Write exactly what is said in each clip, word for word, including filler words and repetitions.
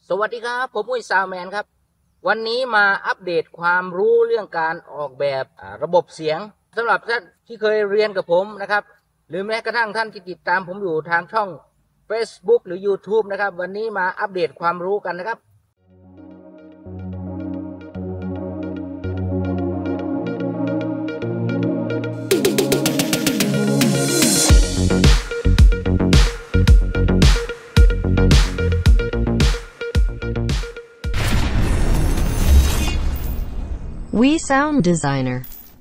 สวัสดีครับผมอุ้ยซาวแมนครับวันนี้มาอัปเดตความรู้เรื่องการออกแบบระบบเสียงสำหรับท่านที่เคยเรียนกับผมนะครับหรือแม้กระทั่งท่านที่ติดตามผมอยู่ทางช่อง Facebook หรือ YouTube นะครับวันนี้มาอัปเดตความรู้กันนะครับ We Sound Designer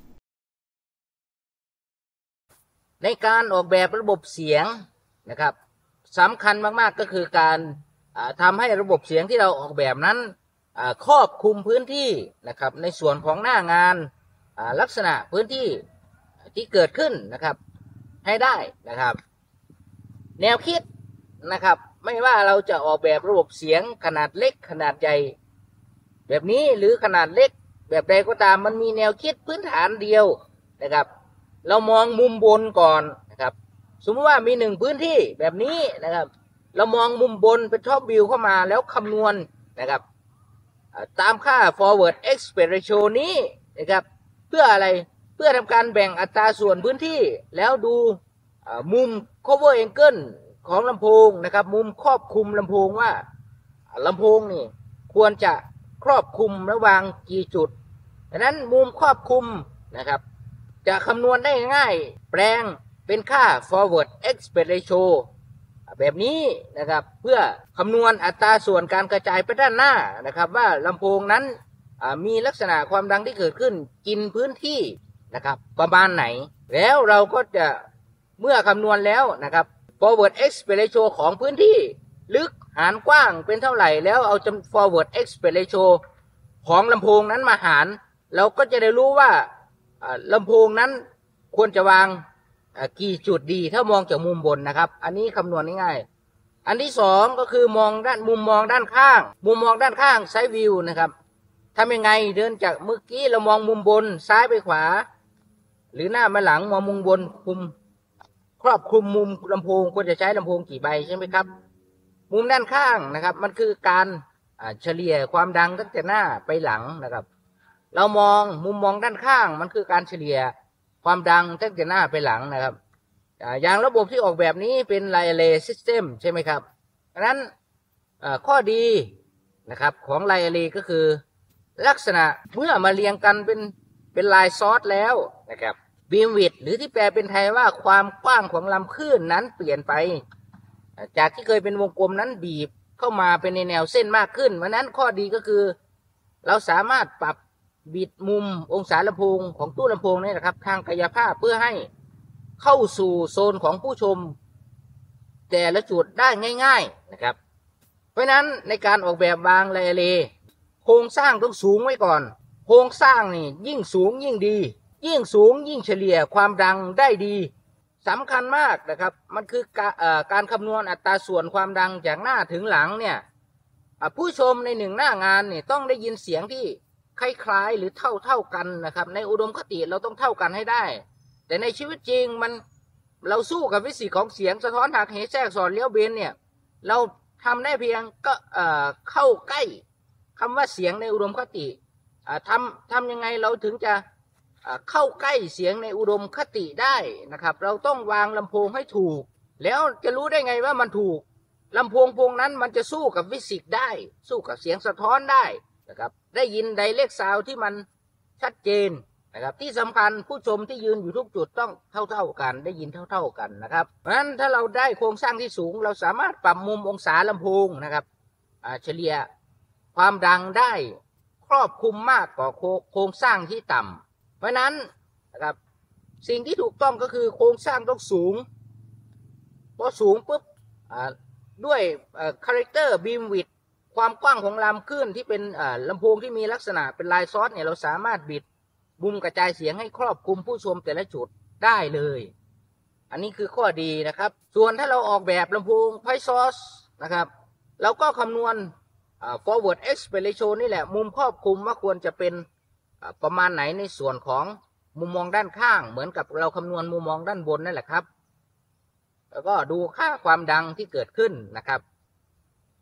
ในการออกแบบระบบเสียงนะครับสำคัญมากๆก็คือการทำให้ระบบเสียงที่เราออกแบบนั้นครอบคลุมพื้นที่นะครับในส่วนของหน้างานลักษณะพื้นที่ที่เกิดขึ้นนะครับให้ได้นะครับแนวคิดนะครับไม่ว่าเราจะออกแบบระบบเสียงขนาดเล็กขนาดใหญ่แบบนี้หรือขนาดเล็กแบบใดก็ตามมันมีแนวคิดพื้นฐานเดียวนะครับเรามองมุมบนก่อนนะครับสมมติว่ามีหนึ่งพื้นที่แบบนี้นะครับเรามองมุมบนเป็นท็อปวิวเข้ามาแล้วคำนวณนะครับตามค่า forward aspect ratio นี้นะครับเพื่ออะไรเพื่อทำการแบ่งอัตราส่วนพื้นที่แล้วดูมุม cover angle ของลำโพงนะครับมุมครอบคลุมลำโพงว่าลำโพงนี่ควรจะครอบคลุมระหว่างกี่จุดดังนั้นมุมครอบคลุมนะครับจะคำนวณได้ง่ายแปลงเป็นค่า forward aspect ratio แบบนี้นะครับเพื่อคำนวณอัตราส่วนการกระจายไปด้านหน้านะครับว่าลำโพงนั้นมีลักษณะความดังที่เกิดขึ้นกินพื้นที่นะครับประมาณไหนแล้วเราก็จะเมื่อคำนวณแล้วนะครับ forward aspect ratio ของพื้นที่ลึกหารกว้างเป็นเท่าไหร่แล้วเอาจำ forward aspect ratio ของลำโพงนั้นมาหารเราก็จะได้รู้ว่าลำโพงนั้นควรจะวางกี่จุดดีถ้ามองจากมุมบนนะครับอันนี้คำนวณง่ายๆอันที่สองก็คือมองด้านมุมมองด้านข้างมุมมองด้านข้างไซด์วิวนะครับทำยังไงเดินจากเมื่อกี้เรามองมุมบนซ้ายไปขวาหรือหน้ามาหลังมองมุมบนคุมครอบคลุมมุมลำโพงควรจะใช้ลำโพงกี่ใบใช่ไหมครับมุมด้านข้างนะครับมันคือการเฉลี่ยความดังตั้งแต่หน้าไปหลังนะครับเรามองมุมมองด้านข้างมันคือการเฉลี่ยความดังตั้งแต่หน้าไปหลังนะครับอย่างระบบที่ออกแบบนี้เป็น Line Array System ใช่ไหมครับดังนั้นข้อดีนะครับของ Line Array ก็คือลักษณะเมื่อมาเรียงกันเป็นเป็นลายซอสแล้วนะครับ Beam Width หรือที่แปลเป็นไทยว่าความกว้างของลำคลื่นนั้นเปลี่ยนไปจากที่เคยเป็นวงกลมนั้นบีบเข้ามาเป็นในแนวเส้นมากขึ้นเพราะนั้นข้อดีก็คือเราสามารถปรับบิดมุมองศาลำโพงของตู้ลำโพงนี่นะครับทางกายภาพเพื่อให้เข้าสู่โซนของผู้ชมแต่ละจุดได้ง่ายๆนะครับเพราะนั้นในการออกแบบวางไลน์อาเรย์โครงสร้างต้องสูงไว้ก่อนโครงสร้างนี่ยิ่งสูงยิ่งดียิ่งสูงยิ่งเฉลี่ยความดังได้ดีสำคัญมากนะครับมันคือการการคำนวณอัตราส่วนความดังจากหน้าถึงหลังเนี่ยผู้ชมในหนึ่งหน้างานเนี่ยต้องได้ยินเสียงที่คล้ายๆหรือเท่าเท่ากันนะครับในอุดมคติเราต้องเท่ากันให้ได้แต่ในชีวิตจริงมันเราสู้กับฟิสิกส์ของเสียงสะท้อนหักเหแทรกสอดเลี้ยวเบนเนี่ยเราทำได้เพียงก็เอ่อเข้าใกล้คำว่าเสียงในอุดมคติทำทำยังไงเราถึงจะเข้าใกล้เสียงในอุดมคติได้นะครับเราต้องวางลำโพงให้ถูกแล้วจะรู้ได้ไงว่ามันถูกลำโพงพวงนั้นมันจะสู้กับฟิสิกส์ได้สู้กับเสียงสะท้อนได้นะครับได้ยินไดเรกซาวด์ที่มันชัดเจนนะครับที่สำคัญผู้ชมที่ยืนอยู่ทุกจุดต้องเท่าๆกันได้ยินเท่าๆกันนะครับเพราะฉะนั้นถ้าเราได้โครงสร้างที่สูงเราสามารถปรับมุมองศาลำโพงนะครับเฉลี่ยความดังได้ครอบคลุมมากกว่าโครงสร้างที่ต่ำเพราะนั้นนะครับสิ่งที่ถูกต้องก็คือโครงสร้างต้องสูงพอสูงปุ๊บด้วยคาแรคเตอร์บีมวิดความกว้างของลำคลื่นที่เป็นลำโพงที่มีลักษณะเป็นลายซอสเนี่ยเราสามารถบิดมุมกระจายเสียงให้ครอบคลุมผู้ชมแต่ละจุดได้เลยอันนี้คือข้อดีนะครับส่วนถ้าเราออกแบบลำโพงไพซอสนะครับเราก็คำนวณ forward aspect ratio นี่แหละมุมครอบคลุมว่าควรจะเป็นประมาณไหนในส่วนของมุมมองด้านข้างเหมือนกับเราคำนวณมุมมองด้านบนนั่นแหละครับแล้วก็ดูค่าความดังที่เกิดขึ้นนะครับ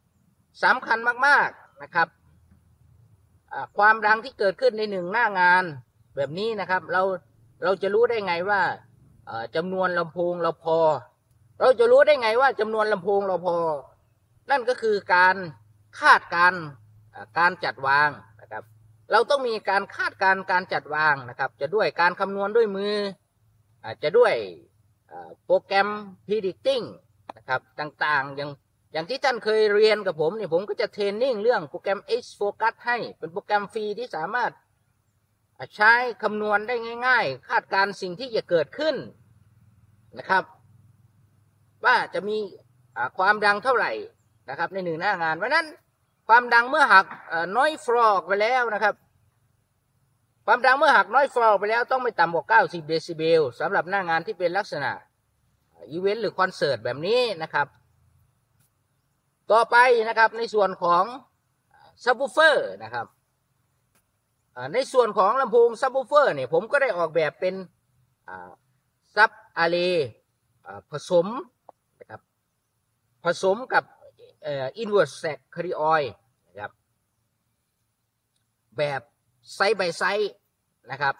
สำคัญมากๆนะครับความดังที่เกิดขึ้นในหนึ่งหน้างานแบบนี้นะครับเราเราจะรู้ได้ไงว่าจำนวนลำโพงเราพอเราจะรู้ได้ไงว่าจำนวนลำโพงเราพอนั่นก็คือการคาดการการจัดวางนะครับเราต้องมีการคาดการการจัดวางนะครับจะด้วยการคำนวณด้วยมืออาจจะด้วยโปรแกรม predicting นะครับต่างๆอย่างอย่างที่ท่านเคยเรียนกับผมเนี่ยผมก็จะเทรนนิ่งเรื่องโปรแกรม H-Focus ให้เป็นโปรแกรมฟรีที่สามารถใช้คำนวณได้ง่ายๆคาดการสิ่งที่จะเกิดขึ้นนะครับว่าจะมีความดังเท่าไหร่นะครับในหนึ่งหน้างานเพราะนั้นความดังเมื่อหักน้อยฟลอร์ไปแล้วนะครับความดังเมื่อหักน้อยฟลอร์ไปแล้วต้องไม่ต่ำกว่าเก้าสิบเดซิเบลสำหรับหน้างานที่เป็นลักษณะอีเวนต์หรือคอนเสิร์ตแบบนี้นะครับต่อไปนะครับในส่วนของซับวูฟเฟอร์นะครับในส่วนของลำโพงซับวูฟเฟอร์เนี่ยผมก็ได้ออกแบบเป็นซับอาร์เรย์ผสมนะครับผสมกับอินเวอร์สแซกคาริออยนะครับแบบไซส์บายไซส์นะครับ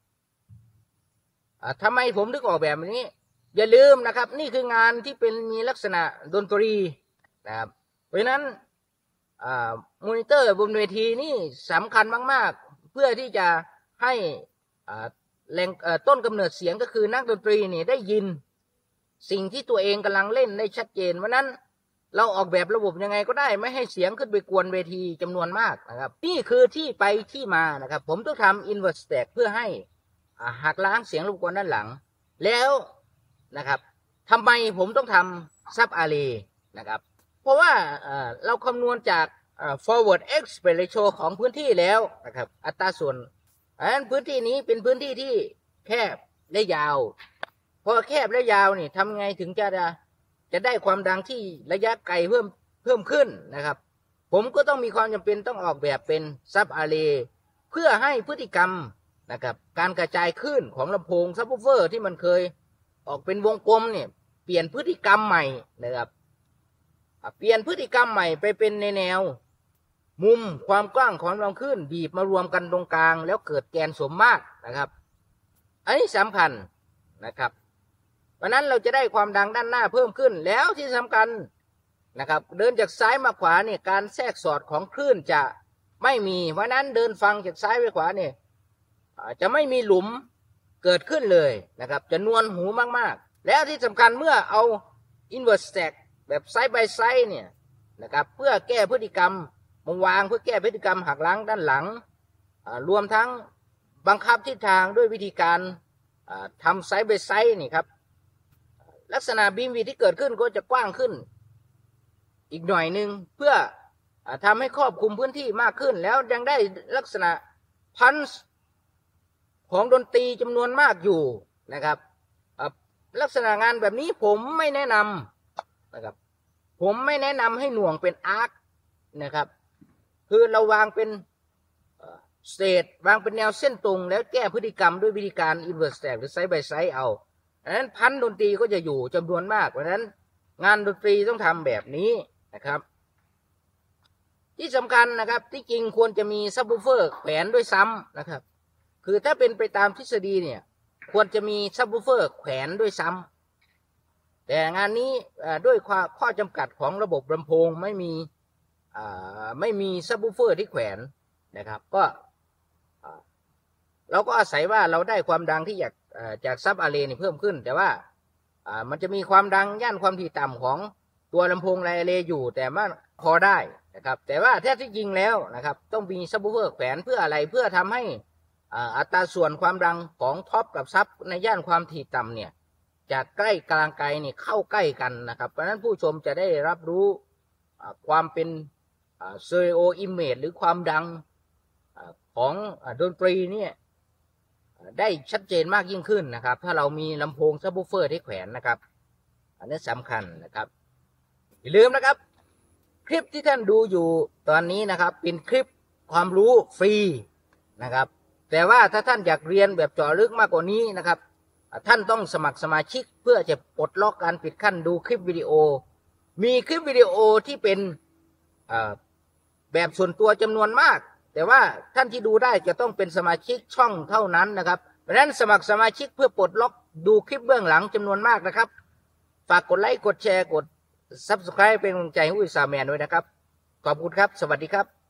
ทำไมผมถึงออกแบบนี้อย่าลืมนะครับนี่คืองานที่เป็นมีลักษณะดนตรีนะครับเพราะฉะนั้นมอนิเตอร์บนเวทีนี่สำคัญมากๆเพื่อที่จะให้แหล่งต้นกำเนิดเสียงก็คือนักดนตรีนี่ได้ยินสิ่งที่ตัวเองกำลังเล่นได้ชัดเจนเพราะนั้นเราออกแบบระบบยังไงก็ได้ไม่ให้เสียงขึ้นไปกวนเวทีจำนวนมากนะครับนี่คือที่ไปที่มานะครับผมต้องทำ inverse stack เพื่อให้หักล้างเสียงรบกวนด้านหลังแล้วนะครับทำไมผมต้องทำ sub array นะครับเพราะว่าเราคำนวณจาก forward aspect ratio ของพื้นที่แล้วนะครับอัตราส่วนอันนั้นพื้นที่นี้เป็นพื้นที่ที่แคบและยาวพอแคบและยาวนี่ทำไงถึงจะจะได้ความดังที่ระยะไกลเพิ่มเพิ่มขึ้นนะครับผมก็ต้องมีความจำเป็นต้องออกแบบเป็น sub array เพื่อให้พฤติกรรมนะครับการกระจายคลื่นของลำโพงซับวูฟเฟอร์ที่มันเคยออกเป็นวงกลมเนี่ยเปลี่ยนพฤติกรรมใหม่นะครับเปลี่ยนพฤติกรรมใหม่ไปเป็นในแนวมุมความกว้างของลำคลื่นบีบมารวมกันตรงกลางแล้วเกิดแกนสมมาตรนะครับอันนี้สำคัญนะครับเพราะนั้นเราจะได้ความดังด้านหน้าเพิ่มขึ้นแล้วที่สำคัญนะครับเดินจากซ้ายมาขวาเนี่ยการแทรกสอดของคลื่นจะไม่มีเพราะนั้นเดินฟังจากซ้ายไปขวาเนี่ยจะไม่มีหลุมเกิดขึ้นเลยนะครับจะนวลหูมากๆแล้วที่สำคัญเมื่อเอา inverse stack แบบไซส์บายไซส์เนี่ยนะครับเพื่อแก้พฤติกรรมมาวางเพื่อแก้พฤติกรรมหักล้างด้านหลังรวมทั้งบังคับทิศทางด้วยวิธีการทำไซส์บายไซส์นี่ครับลักษณะบีมวีที่เกิดขึ้นก็จะกว้างขึ้นอีกหน่อยหนึ่งเพื่อทำให้ครอบคลุมพื้นที่มากขึ้นแล้วยังได้ลักษณะพันช์ของดนตรีจำนวนมากอยู่นะครับลักษณะงานแบบนี้ผมไม่แนะนำนะครับผมไม่แนะนำให้หน่วงเป็นอาร์คนะครับคือเราวางเป็นสเตทวางเป็นแนวเส้นตรงแล้วแก้พฤติกรรมด้วยวิธีการ inverse stack หรือ side by side เอาดังนั้นพันดนตรีก็จะอยู่จำนวนมากเพราะฉะนั้นงานดนตรีต้องทำแบบนี้นะครับที่สำคัญนะครับที่จริงควรจะมีซับวูฟเฟอร์แขวนด้วยซ้ำนะครับคือถ้าเป็นไปตามทฤษฎีเนี่ยควรจะมีซับวูฟเฟอร์แขวนด้วยซ้ำแต่งานนี้ด้วยข้อจำกัดของระบบลำโพงไม่มีไม่มีซับวูฟเฟอร์ที่แขวนนะครับก็เราก็อาศัยว่าเราได้ความดังที่จากจากซับอาร์เรย์นี่เพิ่มขึ้นแต่ว่ามันจะมีความดังย่านความถี่ต่ำของตัวลำโพงไลอาร์เรย์อยู่แต่ว่าพอได้นะครับแต่ว่าแท้ที่จริงแล้วนะครับต้องมีซับวูฟเฟอร์แขวนเพื่ออะไรเพื่อทำให้อัตราส่วนความดังของท็อปกับซับในย่านความถี่ต่ำเนี่ยจากใกล้กลางไกลนี่เข้าใกล้กันนะครับเพราะฉะนั้นผู้ชมจะได้รับรู้ความเป็นสเตอริโออิมเมจหรือความดังของดนตรีเนี่ยได้ชัดเจนมากยิ่งขึ้นนะครับถ้าเรามีลำโพงซับวูฟเฟอร์ที่แขวนนะครับอันนี้สำคัญนะครับอย่าลืมนะครับคลิปที่ท่านดูอยู่ตอนนี้นะครับเป็นคลิปความรู้ฟรีนะครับแต่ว่าถ้าท่านอยากเรียนแบบเจาะลึกมากกว่านี้นะครับท่านต้องสมัครสมาชิกเพื่อจะปลดล็อกการปิดขั้นดูคลิปวิดีโอมีคลิปวิดีโอที่เป็นแบบส่วนตัวจำนวนมากแต่ว่าท่านที่ดูได้จะต้องเป็นสมาชิกช่องเท่านั้นนะครับเพราะฉะนั้นสมัครสมาชิกเพื่อปลดล็อกดูคลิปเบื้องหลังจำนวนมากนะครับฝากกดไลค์กดแชร์กด ซับสไครบ์ เป็นกำลังใจให้วิสาแมนด้วยนะครับขอบคุณครับสวัสดีครับ